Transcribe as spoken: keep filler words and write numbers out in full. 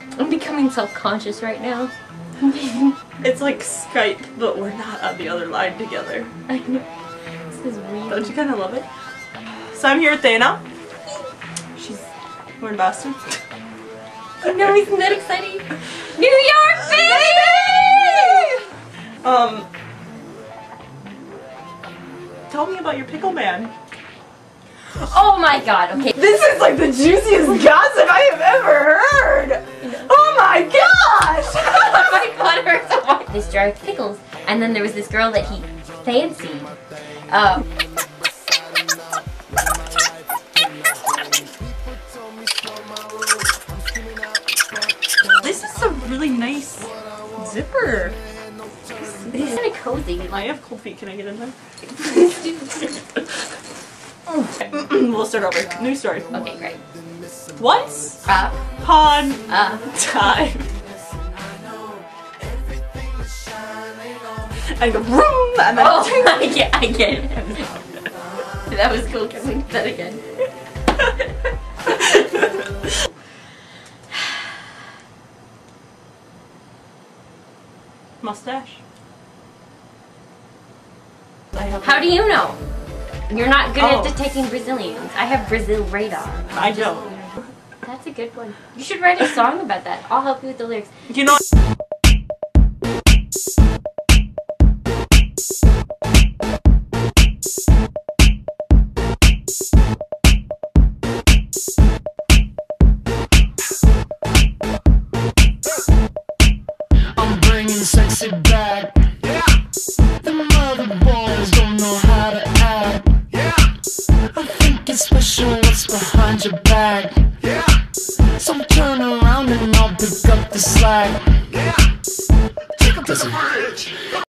I'm becoming self-conscious right now. It's like Skype, but we're not on the other line together. I know. This is weird. Don't you kind of love it? So I'm here with Dana. She's we're in Boston. I know, isn't that exciting? New York, baby! Um, tell me about your pickle man. Oh my god, okay. This is like the juiciest gossip I have ever heard! Oh my gosh! Oh my god, it hurts so much. This jar of pickles, and then there was this girl that he fancied. Um, this is a really nice zipper. This is kind of cozy. I have cold feet. Can I get in there? We'll start over. New story. Okay, great. Once Uh, upon uh, time. And go vroom, and then oh, I get, I get it. That was cool. Can we do that again? mustache. How do you know? You're not good Oh. at detecting Brazilians. I have Brazil radar. I don't. That's a good one. You should write a song about that. I'll help you with the lyrics. You know. I'm bringing sexy back. Yeah. The mother boys don't know how to act. Yeah. I think it's special what's behind your back. Yeah. So turn around and I'll pick up the slack. Yeah. Take up this bridge.